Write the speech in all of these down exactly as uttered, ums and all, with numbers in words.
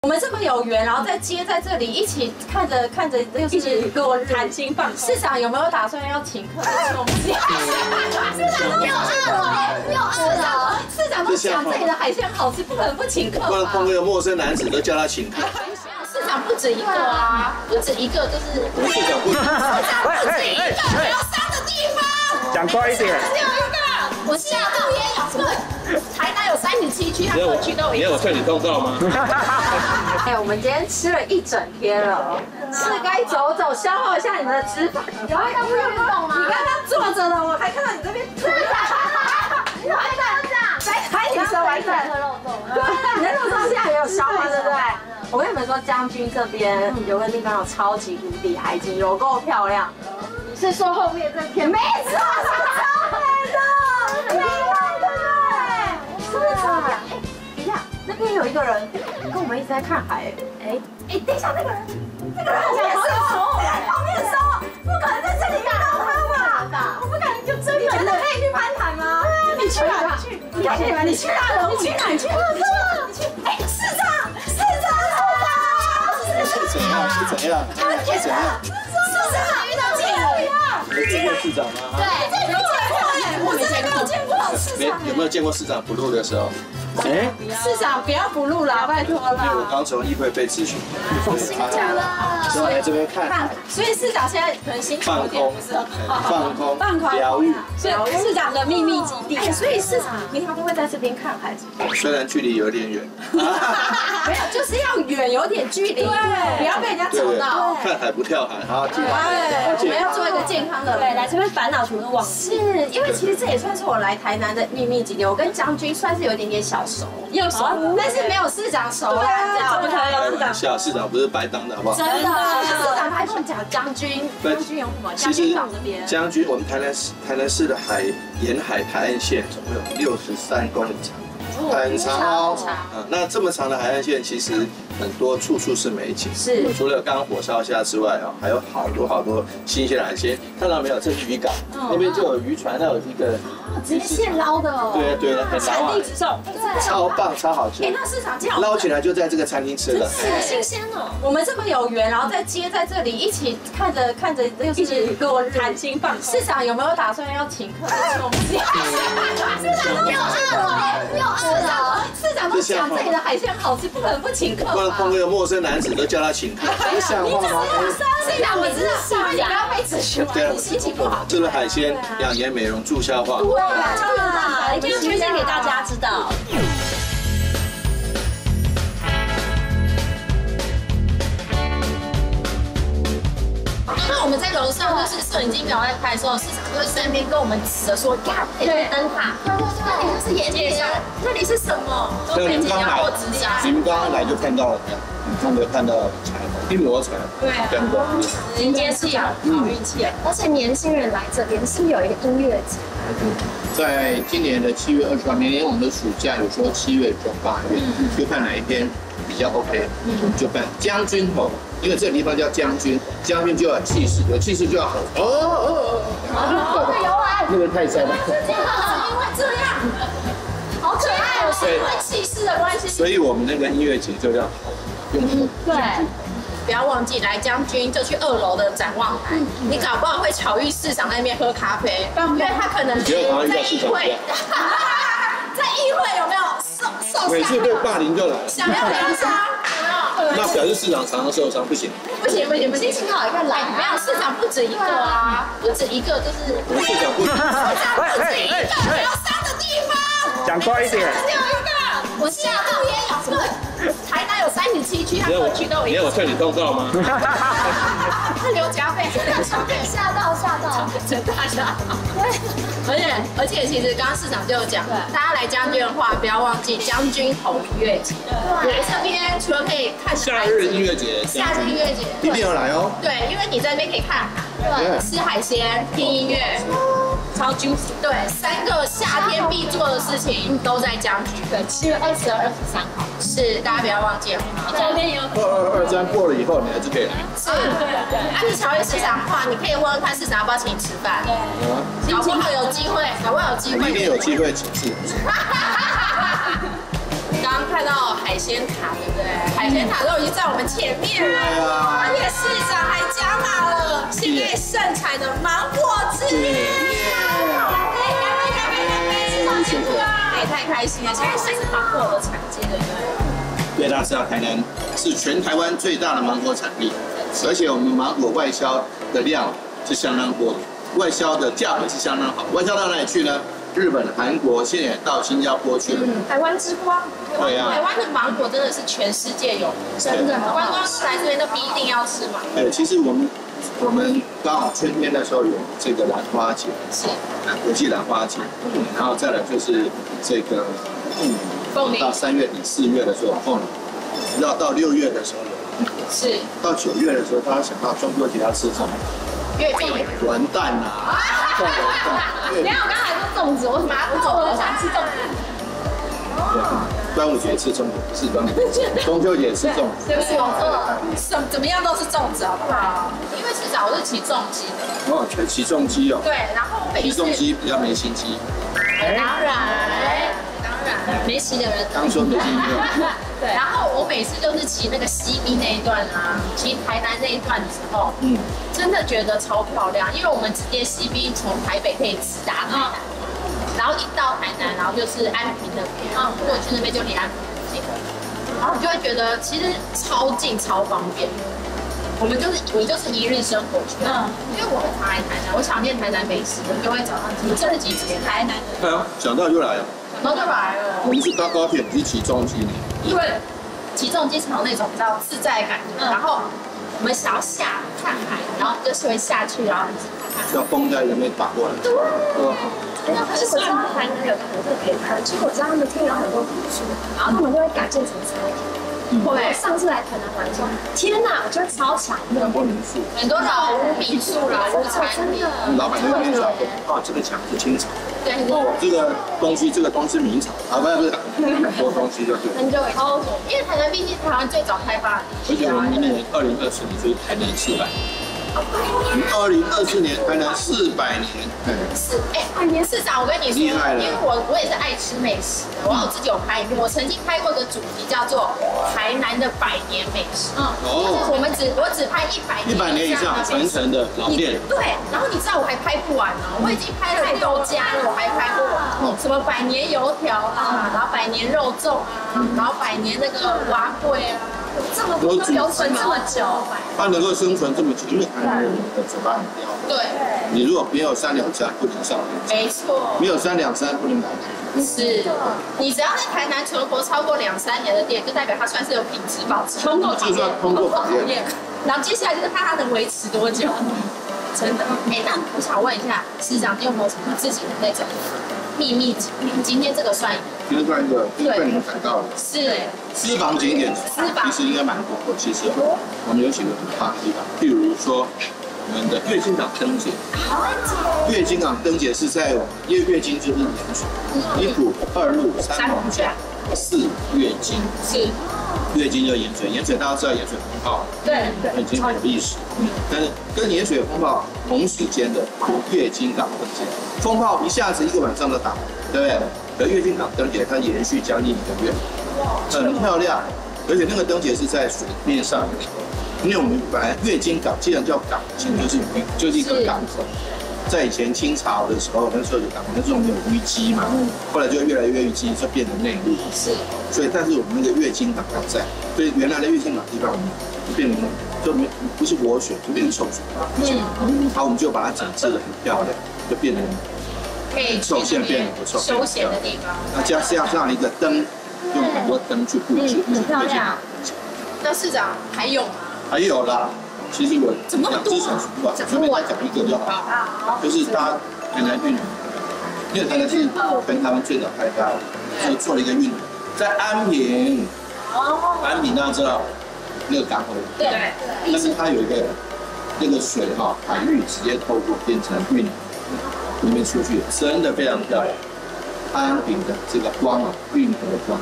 我们这么有缘，然后再接在这里一起看着看着，就是落日谈心放松。市长有没有打算要请客？我们市长都又饿了，又饿了。市长都讲这里的海鲜好吃，不可能不请客吧？ 不然碰个陌生男子都叫他请客。 市长不止一个啊，不止一个，就是市长不止，市长不止一个，还有三个地方。 讲快一点。 只有一个，我下路也有这个。台南有三十七区，它各区都有一个。 你有劝你动到吗？ 哎，我们今天吃了一整天了，是该走走消耗一下你们的脂肪。有啊，要不运动吗？你刚刚坐着的，我还看到你这边。完蛋，来，来，你说完蛋。对，你的肉粽现在也有消化，对不对？我跟你们说，将军这边有个地方有超级无敌海景，有够漂亮。你是说后面这片？没错，超美的，美美的。是不是超美？哎，等一下，那边有一个人跟我们一直在看海。哎哎，等一下，那个人，那个人后面收，后面收，不可能在这里遇到他吧？我不敢，就真的真的可以去攀谈吗？你去哪？去？你看你们，你去哪了？你去哪？你去哪？你去？哎，市长，市长，市长， 是怎样？是怎样？是怎样？ 市长遇到见了， 你见过市长吗？ 对，没见过哎，我真的没有见过市长。 没有没有见过市长不录的时候？ 哎， 市长不要不录了，拜托了。 因为我刚从议会被咨询， 真的假的？ 所以来这边看海， 所以市长现在可能心情有点不是很好， 放空、 放空、 疗愈。 所以市长的秘密基地。哎，所以市长平常都会在这边看海。 虽然距离有点远， 没有，就是要远，有点距离，对，不要被人家找到。 看海不跳海，好， 对，我们要做一个健康的，对，来这边烦恼全都忘记。是因为其实这也算是我来台南的秘密基地，我跟将军算是有一点点小熟，又熟，但是没有市长熟啊，怎么可能有市长？ 小市长不是白当的好不好？ 真的，市长还跟我讲将军，将军有什么？将军港这边， 将军我们台南市台南市的海沿海海岸线总共有六十三公里长。很长哦，嗯，那这么长的海岸线，其实很多处处是美景。是，除了刚刚火烧虾之外啊，还有好多好多新鲜的海鲜。看到没有？这是渔港，那边就有渔船，那有一个直接现捞的哦。 对对对， 产地直送， 超棒，超好吃。 哎，那市场这样捞起来就在这个餐厅吃了， 是新鲜哦。我们这么有缘，然后再接在这里一起看着看着，就是落日谈心放松。市长有没有打算要请客？我们市长都又饿了，又饿了。市长都讲这里的海鲜好吃，不可能不请客吧？ 不然碰个陌生男子都叫他请客， 你像话吗？市长，我知道，你不要被咨询完，你心情不好。 这个海鲜养颜美容助消化。 对啊，一定要推荐给大家知道。那我们在楼上就是摄影机没有在拍的时候，市长就会在那边跟我们指着说，呀，那个灯塔，对对对，那是岩壁啊，那里是什么？都可以直接过直辖。 你们刚刚来就看到了，他们有看到彩虹，一模彩虹， 对， 真的。 迎接市长，好运气。而且年轻人来这边是有一个音乐节。 在今年的七月二十号，明年我们的暑假有说七月中八月，就看哪一天比较 OK， 就办将军吼。因为这个地方叫将军，将军就要气势，有气势就要吼哦哦哦， 有啊， 那个太帅了。 因为这样，好可爱哦，是因为气势的关系。 所以我们那个音乐节就要用对。不要忘记来将军就去二楼的展望台，你搞不好会巧遇市长在那边喝咖啡，因为他可能在议会，在议会有没有受受伤？ 每次被霸凌就来， 想要疗伤。 那表示市长常常受伤，不行。 不行不行不行，心情好一个来，没有市长不止一个啊，不止一个就是市长不止，市长不止一个疗伤的地方。 讲快一点。 只有一个，我下路也有这个。台南有三十七区，它各区都有。 你要我劝你动到吗？ 他留加费，吓到吓到，真大吓到。对，而且而且其实刚刚市长就有讲，大家来将军的话，不要忘记将军红音乐节。来这边除了可以看夏日音乐节， 夏日音乐节一定要来哦。 对，因为你在那边可以看海，吃海鲜，听音乐。超 juicy， 对，三个夏天必做的事情都在将军。对，七月二十二、二十三号，是大家不要忘记了。昨天有二二二三过了以后，你还是可以来。 是，对对。啊，你巧遇市长的话，你可以问问看市长要不要请你吃饭。对，搞不好有机会，搞不好有机会。 一定有机会请市长。 刚刚看看到海鲜塔，对不对？海鲜塔都已经在我们前面了，而且市长还加码了现在盛产的芒果汁。干杯干杯干杯干杯！市长辛苦啦！也太开心了，现在是芒果的产季，对不对？ 对，大家知道台南是全台湾最大的芒果产地，而且我们芒果外销的量是相当多的，外销的价格是相当好。外销到哪里去呢？日本、韩国，现在也到新加坡去了。 嗯、台湾之光， 对啊， 台湾的芒果真的是全世界有，真的，观光客来这边都必定要吃芒果。 对，其实我们我们刚好春天的时候有这个兰花节， 是国际兰花节，然后再来就是这个凤梨， 凤梨到三月底四月的时候凤梨，要到六月的时候有， 是到九月的时候，大家想到中秋节要吃什么？ 月饼。 完蛋啦！凤梨蛋。 你看我刚才说粽子，我什么？我我想吃粽子。 端午节吃粽子，不是端午节，中秋节吃粽子。 对不起，我错了。怎怎么样都是粽子，好不好？因为至少我是骑重机的。 哦，全起重机哦。 对，然后每次。 起重机比较没心机。 当然，当然，没骑的人。 刚说没心机。 对，然后我每次就是骑那个西滨那一段啊，骑台南那一段的时候，嗯，真的觉得超漂亮，因为我们直接西滨从台北可以直达台南。然后一到台南，然后就是安平那边，然后过去那边就离安平很近，然后你就会觉得其实超近超方便。我们就是我就是一日生活圈，嗯，因为我很常来台南，我想念台南美食，我就会找到你这几节台南。 对啊，想到就来了， 想到就来了。 我们是搭高铁，不是骑重机呢。 因为骑重机才有那种比较自在感，嗯、然后我们想要下看海，然后就是会下去，然后要风在那边打过来。 对。 可是我知道台南有个很特别的，就是我知道他们听了很多古书，然后他们就会改建成餐厅。我上次来台南玩的时候，天哪，我觉得超强的。 很多民宿， 很多老屋民宿、老屋餐厅。 老板在那边说：“哦，这个墙是清朝。” 对。 哦，这个东西，这个东西明朝啊，不是不是，很多东西就对。 很久以前，因为台南毕竟台湾最早开发的。 而且我们今年二零二四年就是台南四百。二零二四年台南四百年， 是哎，百年市长，我跟你说，因为我我也是爱吃美食的，我有自己有拍影片，我曾经拍过一个主题叫做台南的百年美食，嗯，哦，我们只我只拍一百一百年以上传承的老店， 对，然后你知道我还拍不完哦，我已经拍了六家了，我还拍过什么百年油条啊，然后百年肉粽啊，然后百年那个瓦粿啊。这么多流程这么久， 它能够生存这么久，因为台南人的嘴巴很刁。 对， 你如果没有三两山，不能上天。 没错， 没有三两山不能来。 是，你只要在台南存活超过两三年的店，就代表它算是有品质保持，通过就算通过考验。 然后接下来就是看它能维持多久。真的，哎，那我想问一下，市长，你有没有什么自己的那种秘密景点？今天这个算一个。 今天算一个，被你们踩到了。 是。 私房景点，其实应该蛮多。其实我们有几个很棒的地方，譬如说我们的月经港灯节。月经港灯节是在因为月经就是盐水，一府二路三艋甲四月经。 是。 月经就盐水，盐水大家知道盐水风暴， 对， 已经有历史。但是跟盐水风暴同时间的月经港灯节，风暴一下子一个晚上都打，对不对？而月经港灯节它延续将近一个月，很漂亮，而且那个灯节是在水面上，因为我们本来月经港既然叫港，其实就是渔，就是一个港口。在以前清朝的时候，那时候有港，那时候有渔基嘛，后来就越来越淤积，就变成内陆。 是。所以，但是我们那个月经港还在，所以原来的月经港地方就变成就没不是活水，就变成臭水。嗯。好，我们就把它整治得很漂亮，就变成可以受限变得不错， 休闲的地方。 那加加上一个灯，用很多灯去布置， 很漂亮。那市长还有吗？ 还有啦。其实我怎么两只小时不管，随便讲一个就好。就是搭台南运河，因为台南是全台湾最早开发的，所以做了一个运河，在安平。哦。安平大家知道那个港口。 对。 但是它有一个那个水哈，海域直接透过变成运河，里面出去真的非常漂亮。安平的这个光啊，运河的光，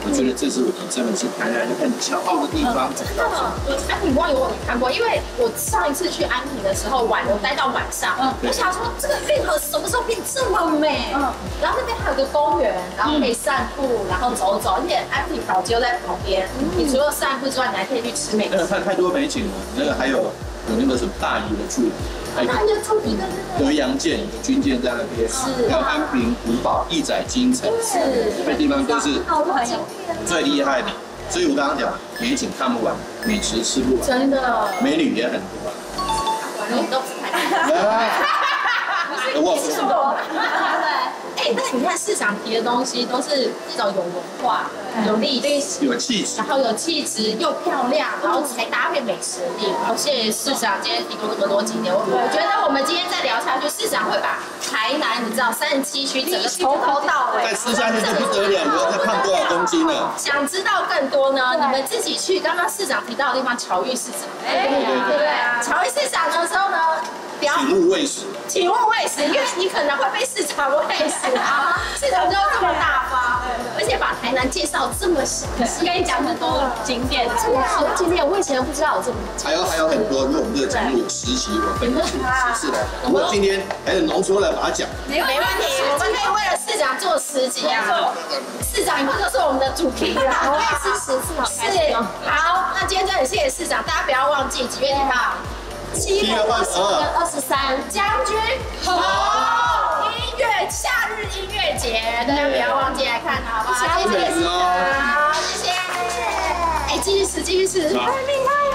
我觉得这是我们真的是台南很骄傲的地方。 真的，安平光有我看过，因为我上一次去安平的时候晚，我待到晚上，我想说这个运河什么时候变这么美？嗯，然后那边还有个公园，然后可以散步，然后走走，而且安平老街又在旁边，你除了散步之外，你还可以去吃美食。 那个看太多美景了，那个还有有那个什么大邑的驻地。 那你就住一个德阳舰有军舰在那边， 是， 还有安平古堡、义载京城， 是， 这些地方都是最厉害的。所以我刚刚讲，美景看不完，美食吃不完， 真的， 美女也很多。 你都不太。 我是什么？ 哎，那你看市长提的东西都是这种有文化、有历史、 有气质， 然后有气质又漂亮，然后才搭配美食的地方。谢谢市长今天提供这么多景点，我我觉得我们今天再聊下去，市长会把台南你知道三十七区整个从头到尾， 再吃下去就不得了，你要再胖多少公斤了？ 想知道更多呢？你们自己去刚刚市长提到的地方，侨玉市场，对对对，侨玉市场的时候呢？ 请勿喂食， 请勿喂食，因为你可能会被市场喂食啊！市场就这么大方，而且把台南介绍这么详细，跟你讲很多景点，真的好多景点，我以前不知道有这么多。 还有还有很多，如果我们这个节目有十集，我分去十次来。如果今天还是浓缩来把它讲， 没问题，我们可以为了市长做十集啊！市长以后就是我们的主题了，我也是十次好开心哦。好，那今天真的很谢谢市长，大家不要忘记几月几号。 七月二十二跟二十三，将军好音乐夏日音乐节，大家不要忘记来看，好不好？谢谢，好，谢谢。哎，继续吃，继续吃，太厉害了。